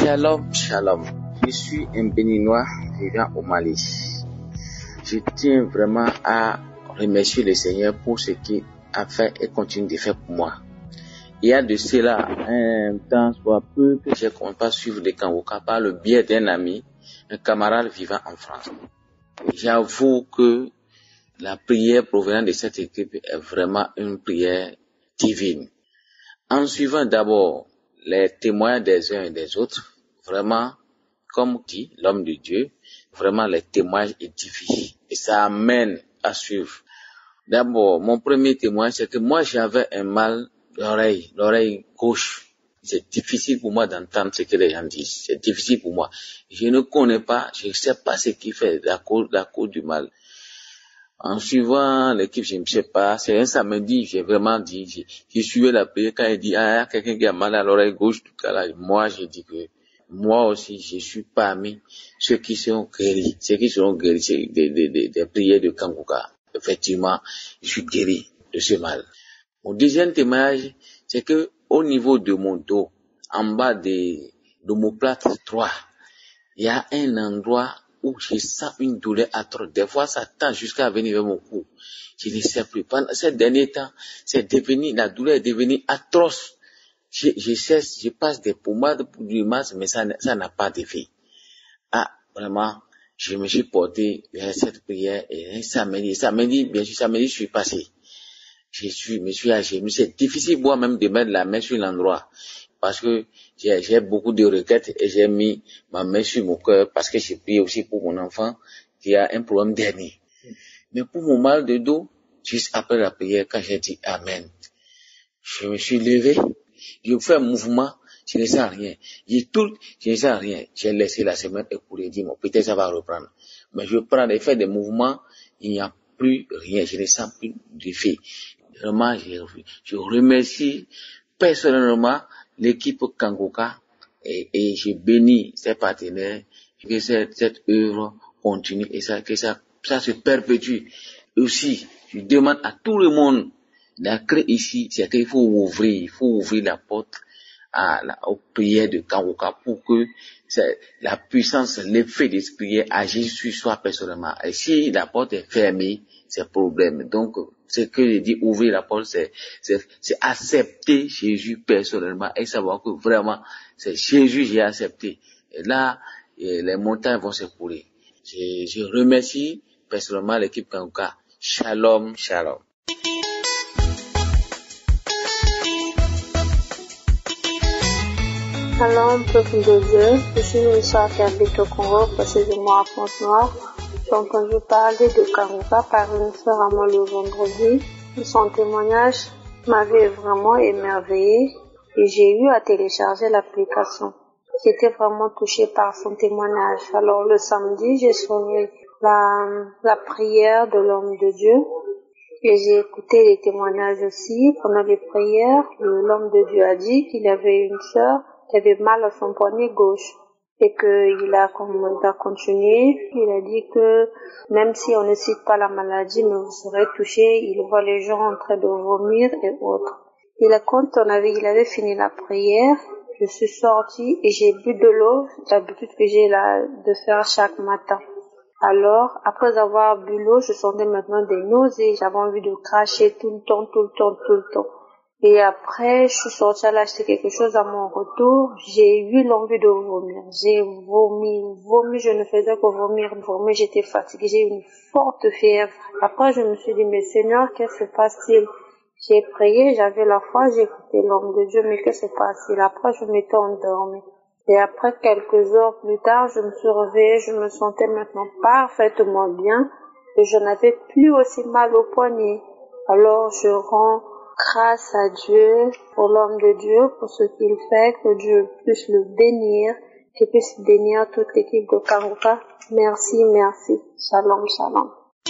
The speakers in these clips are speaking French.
Shalom, shalom. Je suis un Béninois vivant au Mali. Je tiens vraiment à remercier le Seigneur pour ce qu'il a fait et continue de faire pour moi. Il y a de cela un temps soit peu que j'ai commencé à suivre les Kangoka par le biais d'un ami, un camarade vivant en France. J'avoue que la prière provenant de cette équipe est vraiment une prière divine. En suivant d'abord les témoins des uns et des autres, vraiment, comme dit l'homme de Dieu, vraiment les témoins édifient et ça amène à suivre. D'abord, mon premier témoin, c'est que moi j'avais un mal l'oreille gauche. C'est difficile pour moi d'entendre ce que les gens disent. C'est difficile pour moi. Je ne connais pas, je ne sais pas ce qui fait la cause du mal. En suivant l'équipe, je ne sais pas, c'est un samedi, j'ai vraiment dit, j'ai suivi la prière quand il dit, quelqu'un qui a mal à l'oreille gauche, tout cas là, moi, j'ai dit que, moi aussi, je suis parmi ceux qui seront guéris, c'est des prières de Kangoka. Effectivement, je suis guéri de ce mal. Mon deuxième témoignage, c'est que, au niveau de mon dos, en bas de l'omoplate 3, il y a un endroit où je sens une douleur atroce. Des fois, ça tend jusqu'à venir vers mon cou. Je ne sais plus. Pendant ces derniers temps, la douleur est devenue atroce. Je passe des pommades pour du masque, mais ça n'a pas d'effet. Vraiment, je me suis porté vers cette prière et samedi, bien sûr, samedi, je suis passé. Je me suis agenouillé. C'est difficile pour moi même de mettre la main sur l'endroit. Parce que j'ai beaucoup de requêtes et j'ai mis ma main sur mon cœur parce que j'ai prié aussi pour mon enfant qui a un problème d'hernie. Mais pour mon mal de dos, juste après la prière, quand j'ai dit Amen, je me suis levé, je fais un mouvement, je ne sens rien. Je ne sens rien. J'ai laissé la semaine écouler, dit bon, peut-être ça va reprendre. Mais je prends et fais des mouvements, il n'y a plus rien, je ne sens plus d'effet. Vraiment, je remercie personnellement l'équipe Kangoka et je bénis ses partenaires que cette œuvre continue et que ça se perpétue. Aussi, je demande à tout le monde, la clé ici, c'est qu'il faut ouvrir la porte aux prières de Kangoka pour que la puissance, l'effet des prières agisse sur soi personnellement. Et si la porte est fermée, c'est problème. Donc, ce que je dis, ouvrir la porte, c'est accepter Jésus personnellement et savoir que vraiment, c'est Jésus j'ai accepté. Et là, les montagnes vont s'écouler. Je remercie personnellement l'équipe Kangoka. Shalom, shalom. Shalom, peuple de Dieu. Je suis une soeur qui habite au Congo, précisément à Pointe-Noire. J'ai entendu parler de Kangoka par une sœur à moi le vendredi. Son témoignage m'avait vraiment émerveillée et j'ai eu à télécharger l'application. J'étais vraiment touchée par son témoignage. Alors le samedi, j'ai sauvé la prière de l'homme de Dieu et j'ai écouté les témoignages aussi. Pendant les prières, l'homme de Dieu a dit qu'il avait une sœur qui avait mal à son poignet gauche et qu'il a continué. Il a dit que même si on ne cite pas la maladie, mais vous serez touché, il voit les gens en train de vomir et autres. Et là, quand il avait fini la prière, je suis sortie et j'ai bu de l'eau, l'habitude que j'ai de faire chaque matin. Alors, après avoir bu l'eau, je sentais maintenant des nausées, j'avais envie de cracher tout le temps. Et après, je suis sortie à acheter quelque chose à mon retour. J'ai eu l'envie de vomir. J'ai vomi, je ne faisais que vomir. J'étais fatiguée, j'ai eu une forte fièvre. Après, je me suis dit, mais Seigneur, qu'est-ce qui se passe-t-il? J'ai prié, j'avais la foi, j'ai écouté l'homme de Dieu, mais qu'est-ce qui se passe-t-il? Après, je m'étais endormie. Et après, quelques heures plus tard, je me suis réveillée, je me sentais maintenant parfaitement bien et je n'avais plus aussi mal au poignet. Alors, je rends grâce à Dieu, pour l'homme de Dieu, pour ce qu'il fait, que Dieu puisse le bénir, qu'il puisse bénir toute l'équipe de Kangoka. Merci. Shalom, shalom.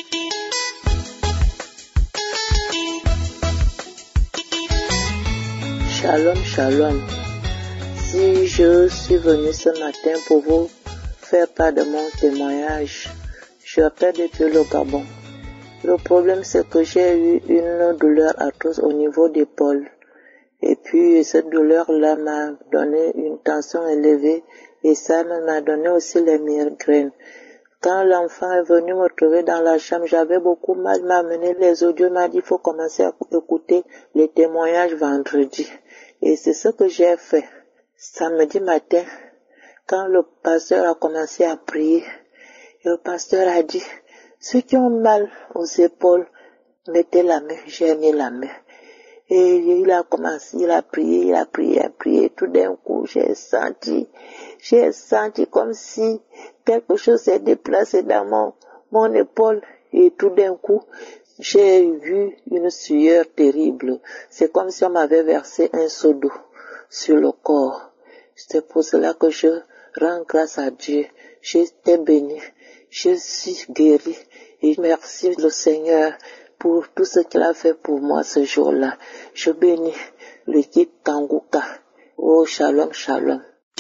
Shalom. Si je suis venu ce matin pour vous faire part de mon témoignage, je appelle depuis le Gabon. Le problème, c'est que j'ai eu une douleur atroce au niveau d'épaule Et puis, cette douleur-là m'a donné une tension élevée et ça m'a donné aussi les migraines. Quand l'enfant est venu me trouver dans la chambre, j'avais beaucoup mal, m'a amené les audios, m'a dit, il faut commencer à écouter les témoignages vendredi. Et c'est ce que j'ai fait. Samedi matin, quand le pasteur a commencé à prier, le pasteur a dit, ceux qui ont mal aux épaules, mettez la main. J'ai mis la main. Et il a commencé, il a prié. Tout d'un coup, j'ai senti comme si quelque chose s'est déplacé dans mon épaule. Et tout d'un coup, j'ai vu une sueur terrible. C'est comme si on m'avait versé un seau d'eau sur le corps. C'est pour cela que je rends grâce à Dieu. J'étais béni. Je suis guéri. Et merci le Seigneur pour tout ce qu'il a fait pour moi ce jour-là. Je bénis l'équipe Kanguka. Oh, shalom, shalom.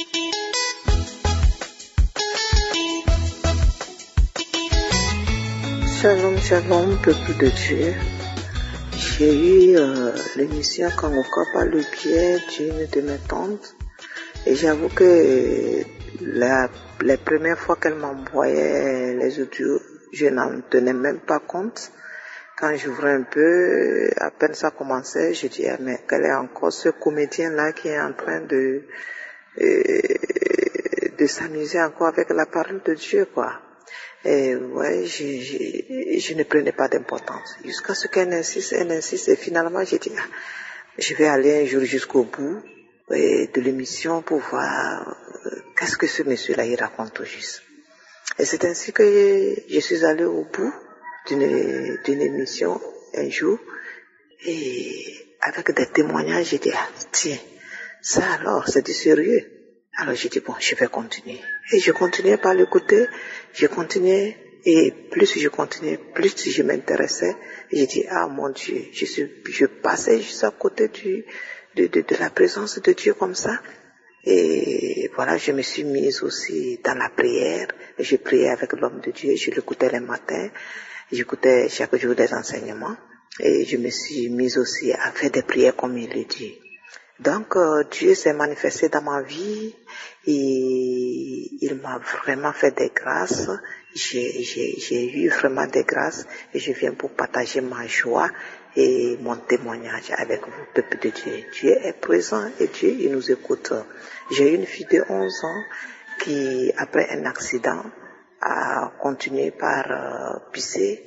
Shalom, shalom, peuple de Dieu. J'ai eu l'émission Kanguka par le biais d'une de mes tantes. Et j'avoue que les premières fois qu'elle m'envoyait les audios, je n'en tenais même pas compte. Quand j'ouvrais un peu, à peine ça commençait, je disais, mais quel est encore ce comédien-là qui est en train de s'amuser encore avec la parole de Dieu, quoi. Et ouais, je ne prenais pas d'importance. Jusqu'à ce qu'elle insiste, et finalement j'ai dit, je vais aller un jour jusqu'au bout de l'émission pour voir qu'est-ce que ce monsieur-là il raconte au juste. Et c'est ainsi que je suis allé au bout d'une émission un jour, et avec des témoignages, j'ai dit, tiens, ça alors, c'est du sérieux. Alors j'ai dit, bon, je vais continuer. Et je continuais par l'écouter, et plus je continuais, plus je m'intéressais. Et j'ai dit, ah mon Dieu, je passais juste à côté de la présence de Dieu comme ça. Et voilà, je me suis mise aussi dans la prière. Je priais avec l'homme de Dieu, je l'écoutais les matins. J'écoutais chaque jour des enseignements et je me suis mise aussi à faire des prières comme il le dit. Donc Dieu s'est manifesté dans ma vie et il m'a vraiment fait des grâces. J'ai eu vraiment des grâces et je viens pour partager ma joie et mon témoignage avec vous, peuple de Dieu. Dieu est présent et Dieu il nous écoute. J'ai une fille de 11 ans qui, après un accident, a continué par pisser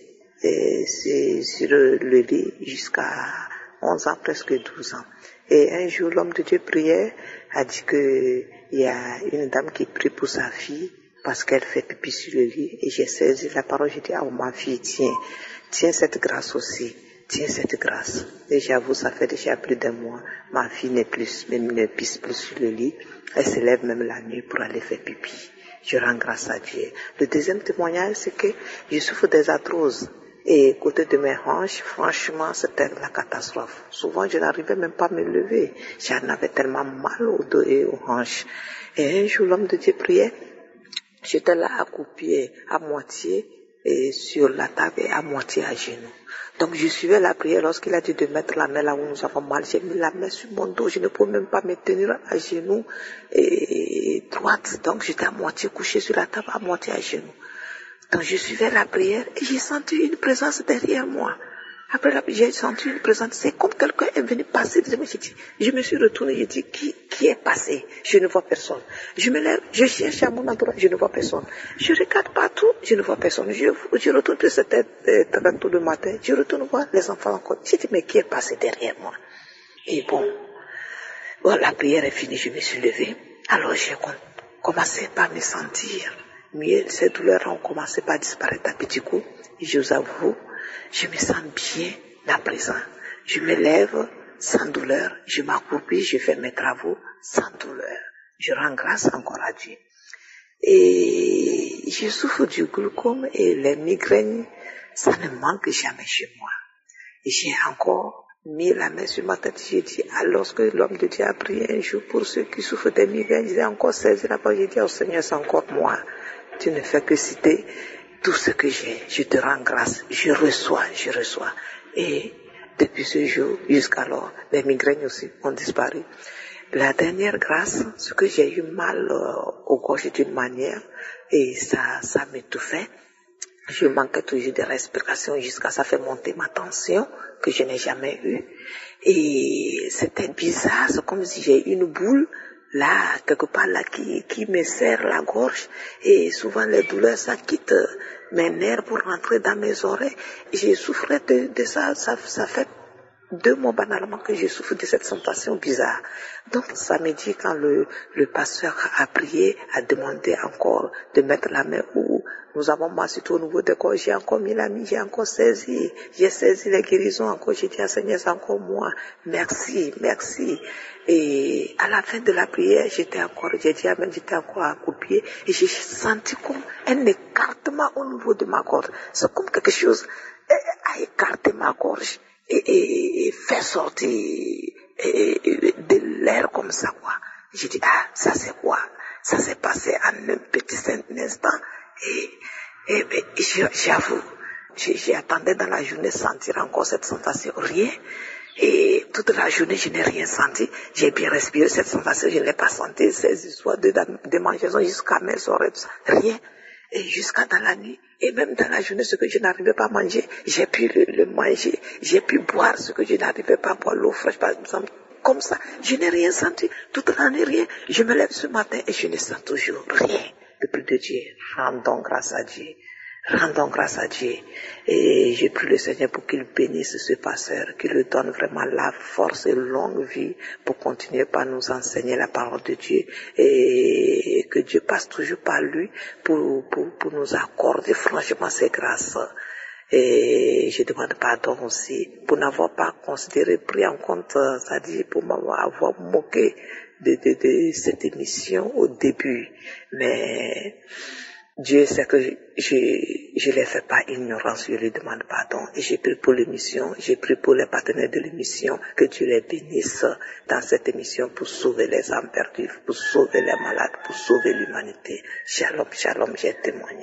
sur le lit jusqu'à 11 ans, presque 12 ans. Et un jour, l'homme de Dieu priait, a dit que il y a une dame qui prie pour sa fille parce qu'elle fait pipi sur le lit. Et j'ai saisi la parole, j'ai dit, ah, ma fille, tiens cette grâce aussi. Tiens cette grâce. Et j'avoue, ça fait déjà plus d'un mois. Ma fille ne pisse plus sur le lit. Elle se lève même la nuit pour aller faire pipi. Je rends grâce à Dieu. Le deuxième témoignage, c'est que je souffre des arthroses. Et côté de mes hanches, franchement, c'était la catastrophe. Souvent, je n'arrivais même pas à me lever. J'en avais tellement mal au dos et aux hanches. Et un jour, l'homme de Dieu priait. J'étais là accroupi à moitié et sur la table et à moitié à genoux. Donc je suivais la prière lorsqu'il a dit de mettre la main là où nous avons mal. J'ai mis la main sur mon dos, je ne pouvais même pas me tenir à genoux et droite. Donc j'étais à moitié couché sur la table, à moitié à genoux. Donc je suivais la prière et j'ai senti une présence derrière moi. Après j'ai senti une présence, c'est comme quelqu'un est venu passer. Je me suis retourné, j'ai dit, qui est passé? Je ne vois personne. Je me lève, je cherche à mon endroit, je ne vois personne. Je regarde partout, je ne vois personne. Je retourne de cette très tôt le matin, je retourne voir les enfants encore. J'ai dit, mais qui est passé derrière moi? Et bon, la prière est finie, je me suis levé. Alors j'ai commencé par me sentir mieux. Ces douleurs ont commencé par disparaître à petits coups. Et je vous avoue, je me sens bien à présent. Je me lève sans douleur, je m'accroupis, je fais mes travaux sans douleur. Je rends grâce encore à Dieu. Et je souffre du glaucome et les migraines, ça ne manque jamais chez moi. Et j'ai encore mis la main sur ma tête, j'ai dit, alors que l'homme de Dieu a prié un jour pour ceux qui souffrent des migraines, j'ai encore saisi la parole, j'ai dit, oh Seigneur, c'est encore moi. Tu ne fais que citer tout ce que j'ai. Je te rends grâce. Je reçois. Et Depuis ce jour, jusqu'alors, les migraines aussi ont disparu. La dernière grâce, c'est que j'ai eu mal au gorge d'une manière et ça m'étouffait. Je manquais toujours de respiration jusqu'à ça fait monter ma tension que je n'ai jamais eue. Et c'était bizarre, c'est comme si j'ai une boule là, quelque part là, qui me serre la gorge. Et souvent les douleurs, ça quitte mes nerfs pour rentrer dans mes oreilles. J'ai souffert de ça, ça fait 2 mois banalement que je souffre de cette sensation bizarre. Donc samedi, quand le pasteur a prié, a demandé encore de mettre la main où nous avons massé au niveau de corps, j'ai encore mis la main, j'ai saisi les guérisons encore, j'ai dit à Seigneur, c'est encore moi, merci. Et à la fin de la prière, j'étais encore accroupie et j'ai senti comme un écartement au niveau de ma gorge. C'est comme quelque chose a écarté ma gorge et faire sortir de l'air comme ça, quoi. J'ai dit, ça c'est quoi? Ça s'est passé en un petit instant et j'avoue, j'attendais dans la journée sentir encore cette sensation, rien. Et toute la journée, je n'ai rien senti. J'ai bien respiré cette sensation, je ne l'ai pas senti. Ces histoires de démangeaison jusqu'à mes oreilles, rien. Et jusqu'à dans la nuit, et même dans la journée, ce que je n'arrivais pas à manger, j'ai pu le manger. J'ai pu boire ce que je n'arrivais pas à boire, l'eau fraîche, par exemple. Comme ça, je n'ai rien senti. Toute la nuit, rien. Je me lève ce matin et je ne sens toujours rien. Le plus de Dieu, rendons grâce à Dieu. Rendons grâce à Dieu. Et je prie le Seigneur pour qu'il bénisse ce pasteur, qu'il lui donne vraiment la force et longue vie pour continuer par nous enseigner la parole de Dieu et que Dieu passe toujours par lui pour nous accorder franchement ses grâces. Et je demande pardon aussi pour n'avoir pas considéré, pris en compte, c'est-à-dire pour m'avoir moqué de cette émission au début. Mais Dieu sait que je les fais pas ignorance, je lui demande pardon. Et j'ai prié pour l'émission, j'ai prié pour les partenaires de l'émission, que Dieu les bénisse dans cette émission pour sauver les âmes perdues, pour sauver les malades, pour sauver l'humanité. Shalom, shalom, j'ai témoigné.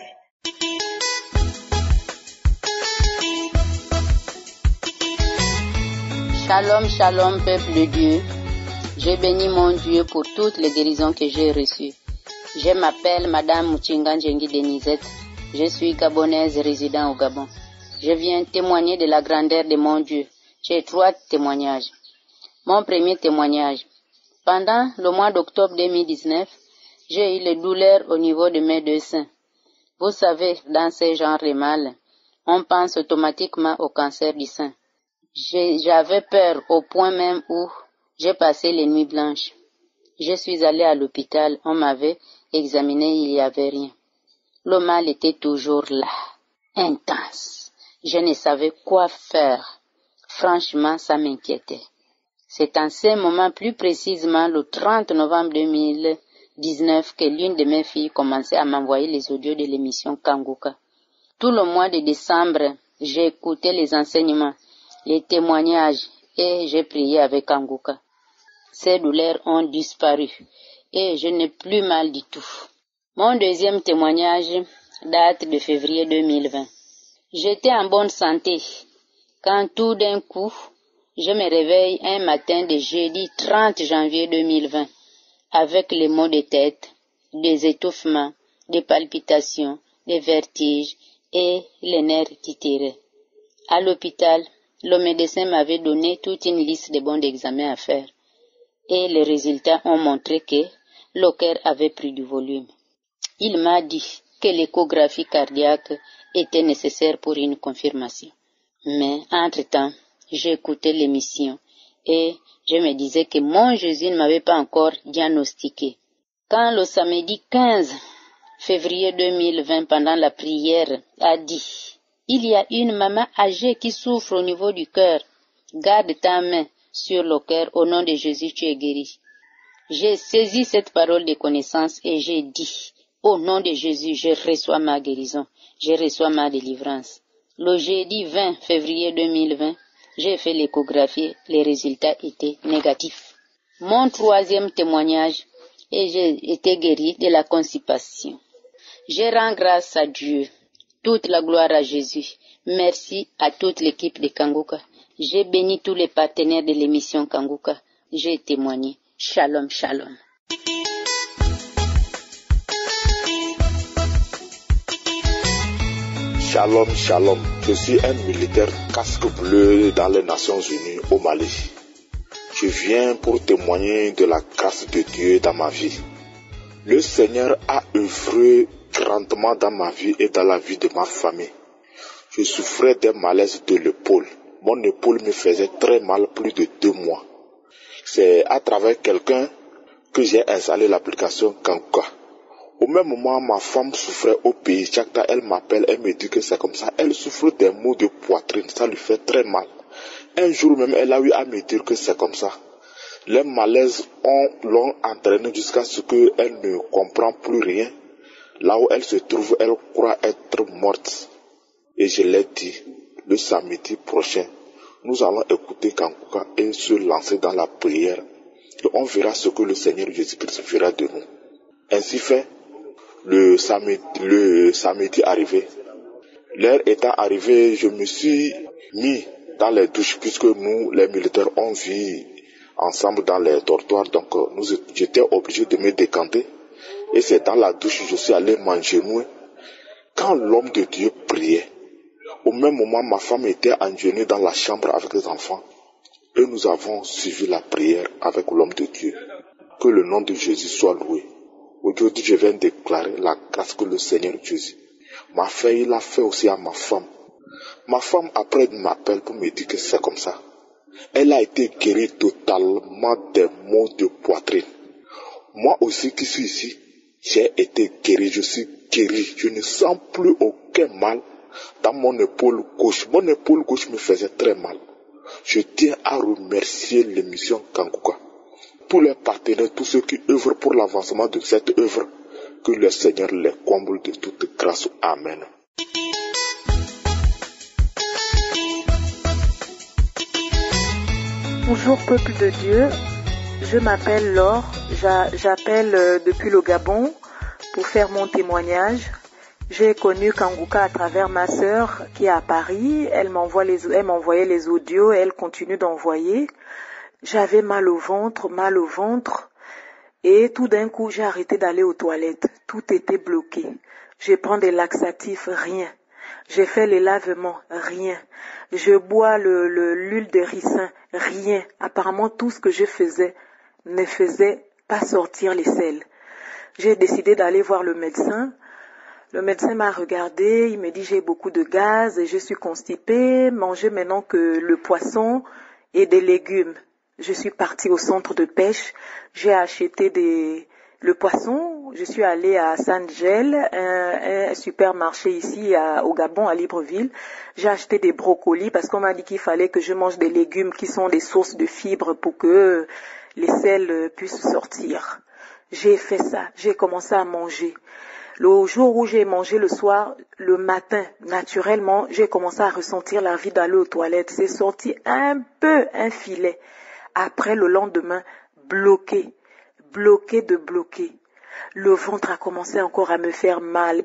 Shalom, shalom, peuple de Dieu. J'ai béni mon Dieu pour toutes les guérisons que j'ai reçues. Je m'appelle Madame Muchinga Njengi Denisette. Je suis gabonaise résident au Gabon. Je viens témoigner de la grandeur de mon Dieu. J'ai 3 témoignages. Mon premier témoignage. Pendant le mois d'octobre 2019, j'ai eu les douleurs au niveau de mes 2 seins. Vous savez, dans ce genre de mal, on pense automatiquement au cancer du sein. J'avais peur au point même où j'ai passé les nuits blanches. Je suis allée à l'hôpital, on m'avait examiné, il n'y avait rien. Le mal était toujours là, intense. Je ne savais quoi faire. Franchement, ça m'inquiétait. C'est en ce moment, plus précisément le 30 novembre 2019, que l'une de mes filles commençait à m'envoyer les audios de l'émission Kanguka. Tout le mois de décembre, j'ai écouté les enseignements, les témoignages et j'ai prié avec Kanguka. Ces douleurs ont disparu et je n'ai plus mal du tout. Mon deuxième témoignage date de février 2020. J'étais en bonne santé quand tout d'un coup, je me réveille un matin de jeudi 30 janvier 2020 avec les maux de tête, des étouffements, des palpitations, des vertiges et les nerfs qui tiraient. À l'hôpital, le médecin m'avait donné toute une liste de bons examens à faire. Et les résultats ont montré que le cœur avait pris du volume. Il m'a dit que l'échographie cardiaque était nécessaire pour une confirmation. Mais entre-temps, j'ai écouté l'émission et je me disais que mon Jésus ne m'avait pas encore diagnostiqué. Quand le samedi 15 février 2020, pendant la prière, a dit « Il y a une maman âgée qui souffre au niveau du cœur. Garde ta main sur le cœur, au nom de Jésus, tu es guéri. » J'ai saisi cette parole de connaissance et j'ai dit, au nom de Jésus, je reçois ma guérison, je reçois ma délivrance. Le jeudi 20 février 2020, j'ai fait l'échographie, les résultats étaient négatifs. Mon troisième témoignage, et j'ai été guéri de la constipation. Je rends grâce à Dieu, toute la gloire à Jésus. Merci à toute l'équipe de Kanguka. J'ai béni tous les partenaires de l'émission Kanguka. J'ai témoigné. Shalom, shalom. Shalom, shalom. Je suis un militaire casque bleu dans les Nations Unies au Mali. Je viens pour témoigner de la grâce de Dieu dans ma vie. Le Seigneur a œuvré grandement dans ma vie et dans la vie de ma famille. Je souffrais d'un malaise de l'épaule. Mon épaule me faisait très mal plus de 2 mois. C'est à travers quelqu'un que j'ai installé l'application Kanguka. Au même moment, ma femme souffrait au pays. Chaque temps, elle m'appelle, elle me dit que c'est comme ça. Elle souffre des maux de poitrine, ça lui fait très mal. Un jour même, elle a eu à me dire que c'est comme ça. Les malaises l'ont entraînée jusqu'à ce qu'elle ne comprend plus rien. Là où elle se trouve, elle croit être morte. Et je l'ai dit, le samedi prochain, nous allons écouter Kanguka et se lancer dans la prière. Et on verra ce que le Seigneur Jésus-Christ fera de nous. Ainsi fait, le samedi arrivé, l'heure étant arrivée, je me suis mis dans les douches puisque nous, les militaires, on vit ensemble dans les dortoirs. Donc, j'étais obligé de me décanter. Et c'est dans la douche que je suis allé m'agenouiller. Quand l'homme de Dieu priait, au même moment, ma femme était agenouillée dans la chambre avec les enfants. Et nous avons suivi la prière avec l'homme de Dieu. Que le nom de Jésus soit loué. Aujourd'hui, je viens déclarer la grâce que le Seigneur Jésus m'a fait. Il a fait aussi à ma femme. Ma femme, après, m'appelle pour me dire que c'est comme ça. Elle a été guérie totalement des maux de poitrine. Moi aussi qui suis ici, j'ai été guéri. Je suis guéri. Je ne sens plus aucun mal dans mon épaule gauche. Mon épaule gauche me faisait très mal. Je tiens à remercier l'émission Kanguka. Tous les partenaires, tous ceux qui œuvrent pour l'avancement de cette œuvre, que le Seigneur les comble de toute grâce. Amen. Bonjour peuple de Dieu, je m'appelle Laure, j'appelle depuis le Gabon pour faire mon témoignage. J'ai connu Kanguka à travers ma sœur qui est à Paris, elle m'envoyait les audios, elle continue d'envoyer. J'avais mal au ventre, et tout d'un coup j'ai arrêté d'aller aux toilettes, tout était bloqué. Je prends des laxatifs, rien. J'ai fait les lavements, rien. Je bois l'huile de ricin, rien. Apparemment, tout ce que je faisais ne faisait pas sortir les selles. J'ai décidé d'aller voir le médecin. Le médecin m'a regardé, il me dit j'ai beaucoup de gaz et je suis constipée. Mangez maintenant que le poisson et des légumes. Je suis partie au centre de pêche. J'ai acheté le poisson, je suis allée à Saint-Gel, un supermarché ici au Gabon, à Libreville. J'ai acheté des brocolis parce qu'on m'a dit qu'il fallait que je mange des légumes qui sont des sources de fibres pour que les selles puissent sortir. J'ai fait ça, j'ai commencé à manger. Le jour où j'ai mangé le soir, le matin, naturellement, j'ai commencé à ressentir l'envie d'aller aux toilettes. C'est sorti un filet. Après, le lendemain, bloqué. Le ventre a commencé encore à me faire mal.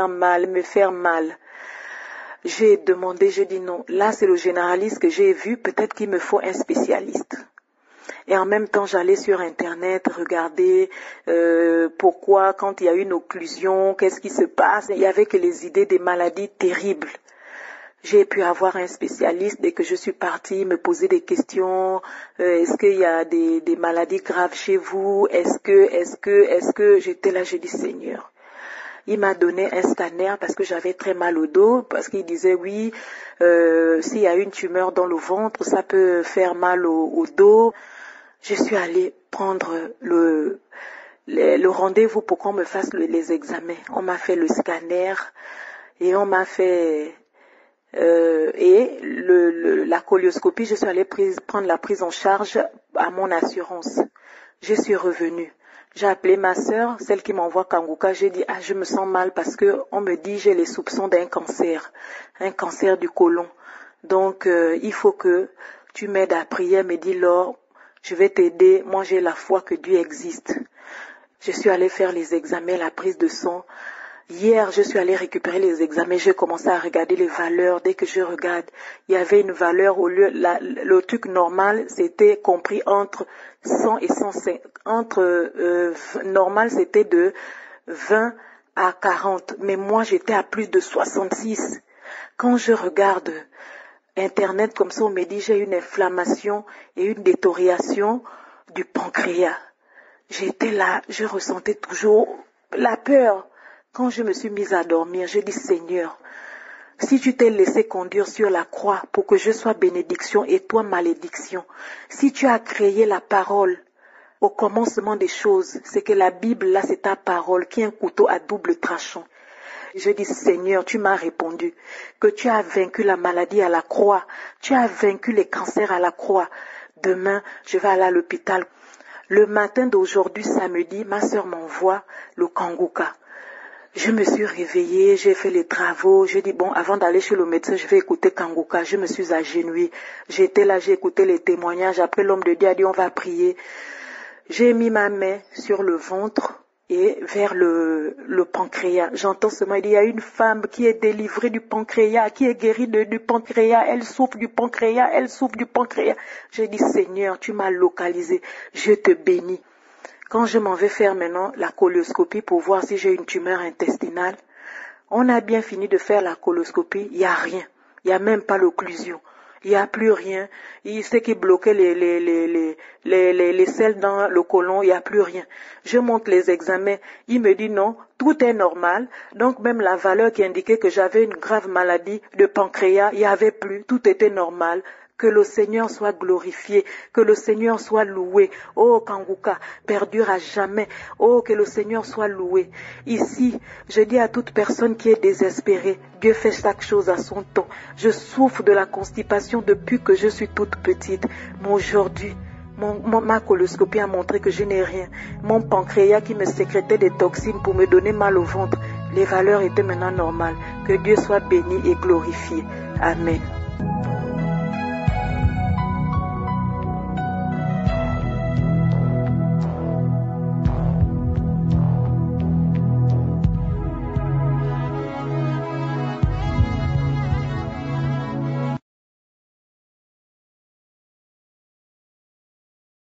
J'ai demandé, j'ai dit non, là c'est le généraliste que j'ai vu, peut-être qu'il me faut un spécialiste. Et en même temps, j'allais sur Internet regarder pourquoi, quand il y a une occlusion, qu'est-ce qui se passe. Il y avait que les idées des maladies terribles. J'ai pu avoir un spécialiste dès que je suis partie, me poser des questions. Est-ce qu'il y a des maladies graves chez vous? Est-ce que j'étais là, j'ai dit Seigneur. Il m'a donné un scanner parce que j'avais très mal au dos, parce qu'il disait oui, s'il y a une tumeur dans le ventre, ça peut faire mal au dos. Je suis allée prendre le rendez-vous pour qu'on me fasse les examens. On m'a fait le scanner et on m'a fait la colonoscopie. Je suis allée prendre la prise en charge à mon assurance. Je suis revenue. J'ai appelé ma sœur, celle qui m'envoie Kanguka. J'ai dit je me sens mal parce que on me dit j'ai les soupçons d'un cancer du côlon. Donc il faut que tu m'aides à prier. Elle me dit Laure, je vais t'aider. Moi j'ai la foi que Dieu existe. Je suis allée faire les examens, la prise de sang. Hier, je suis allée récupérer les examens, j'ai commencé à regarder les valeurs. Dès que je regarde, il y avait une valeur au lieu, le truc normal, c'était compris entre 100 et 105. Normal, c'était de 20 à 40. Mais moi, j'étais à plus de 66. Quand je regarde Internet comme ça, on me dit j'ai une inflammation et une détérioration du pancréas. J'étais là, je ressentais toujours la peur. Quand je me suis mise à dormir, j'ai dit Seigneur, si tu t'es laissé conduire sur la croix pour que je sois bénédiction et toi malédiction, si tu as créé la parole au commencement des choses, c'est que la Bible là c'est ta parole qui est un couteau à double tranchant. Je dis Seigneur, tu m'as répondu que tu as vaincu la maladie à la croix, tu as vaincu les cancers à la croix. Demain, je vais aller à l'hôpital. Le matin d'aujourd'hui, samedi, ma sœur m'envoie le Kanguka. Je me suis réveillée, j'ai fait les travaux, j'ai dit bon, avant d'aller chez le médecin, je vais écouter Kanguka. Je me suis agenouillée, j'étais là, j'ai écouté les témoignages. Après, l'homme de Dieu a dit on va prier. J'ai mis ma main sur le ventre et vers le pancréas. J'entends seulement, il y a une femme qui est délivrée du pancréas, qui est guérie du pancréas, elle souffre du pancréas, elle souffre du pancréas. J'ai dit Seigneur, tu m'as localisé, je te bénis. Quand je m'en vais faire maintenant la coloscopie pour voir si j'ai une tumeur intestinale, on a bien fini de faire la coloscopie, il n'y a rien. Il n'y a même pas l'occlusion. Il n'y a plus rien. Ce qui bloquait les selles dans le côlon, il n'y a plus rien. Je montre les examens. Il me dit non, tout est normal. Donc même la valeur qui indiquait que j'avais une grave maladie de pancréas, il n'y avait plus. Tout était normal. Que le Seigneur soit glorifié, que le Seigneur soit loué. Oh, Kanguka, perdure à jamais. Oh, que le Seigneur soit loué. Ici, je dis à toute personne qui est désespérée, Dieu fait chaque chose à son temps. Je souffre de la constipation depuis que je suis toute petite. Mais aujourd'hui, ma coloscopie a montré que je n'ai rien. Mon pancréas qui me sécrétait des toxines pour me donner mal au ventre, les valeurs étaient maintenant normales. Que Dieu soit béni et glorifié. Amen.